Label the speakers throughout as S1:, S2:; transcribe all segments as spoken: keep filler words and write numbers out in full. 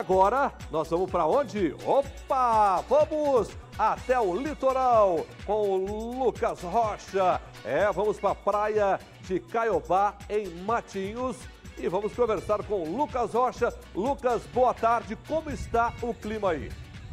S1: Agora, nós vamos para onde? Opa! Vamos até o litoral com o Lucas Rocha. É, vamos para a praia de Caiobá, em Matinhos. E vamos conversar com o Lucas Rocha. Lucas, boa tarde. Como está o clima aí?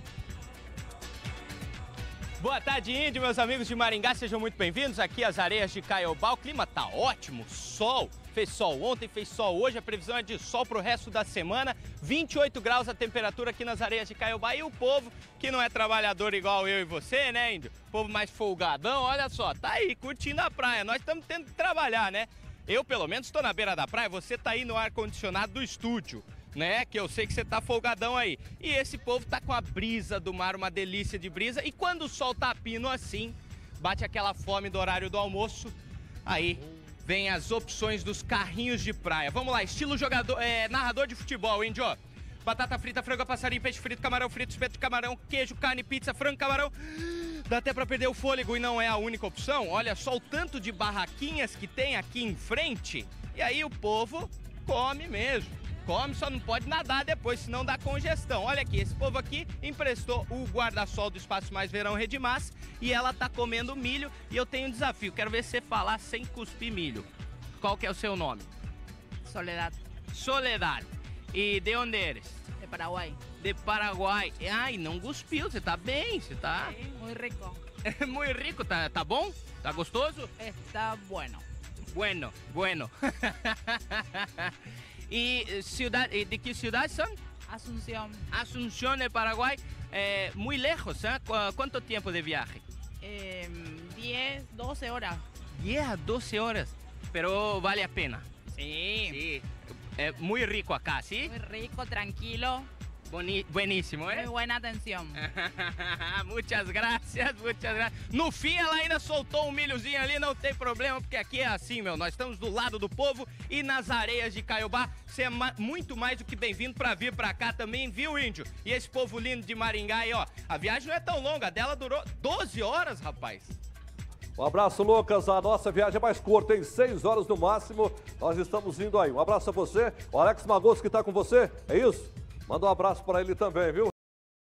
S2: Boa tarde, Índio, meus amigos de Maringá, sejam muito bem-vindos aqui às areias de Caiobá. O clima tá ótimo, sol, fez sol ontem, fez sol hoje, a previsão é de sol pro resto da semana, vinte e oito graus a temperatura aqui nas areias de Caiobá. E o povo, que não é trabalhador igual eu e você, né, Índio? Povo mais folgadão, olha só, tá aí curtindo a praia, nós estamos tendo que trabalhar, né? Eu, pelo menos, estou na beira da praia, você tá aí no ar-condicionado do estúdio, né? Que eu sei que você tá folgadão aí. E esse povo tá com a brisa do mar, uma delícia de brisa. E quando o sol tá pino assim, bate aquela fome do horário do almoço, aí vem as opções dos carrinhos de praia. Vamos lá, estilo jogador, é, narrador de futebol, Índio. Batata frita, frango, passarinho, peixe frito, camarão frito, espeto de camarão, queijo, carne, pizza, frango, camarão. Dá até pra perder o fôlego e não é a única opção. Olha só o tanto de barraquinhas que tem aqui em frente. E aí o povo come mesmo. Come, só não pode nadar depois, senão dá congestão. Olha aqui, esse povo aqui emprestou o guarda-sol do Espaço Mais Verão Redimás e ela tá comendo milho. E eu tenho um desafio, quero ver você falar sem cuspir milho. Qual que é o seu nome?
S3: Soledad.
S2: Soledad. E de onde eres?
S3: De Paraguai.
S2: De Paraguai. Ai, não cuspiu, você tá bem, você tá...
S3: Sí, muy rico.
S2: É muito rico, tá, tá bom? Tá gostoso?
S3: Está bueno.
S2: Bueno, bueno. E cidade, de que cidade são?
S3: Asunción.
S2: Asunción, de Paraguai. É, muito lejos, hein? Quanto tempo de viagem?
S3: Eh, diez, doce horas.
S2: diez a doce horas. Pero vale a pena.
S3: Sí.
S2: Sí. É muito rico acá, sim?
S3: Muy rico, tranquilo.
S2: Boni, bueníssimo,
S3: Muy
S2: é?
S3: buena atención.
S2: Muitas graças, muitas graças. No fim, ela ainda soltou um milhozinho ali, não tem problema, porque aqui é assim, meu. Nós estamos do lado do povo e nas areias de Caiobá. Você é ma muito mais do que bem-vindo para vir para cá também, viu, Índio? E esse povo lindo de Maringá aí, ó. A viagem não é tão longa, a dela durou doze horas, rapaz.
S1: Um abraço, Lucas. A nossa viagem é mais curta, em seis horas no máximo. Nós estamos indo aí. Um abraço a você. O Alex Magoso que está com você, é isso? Manda um abraço para ele também, viu?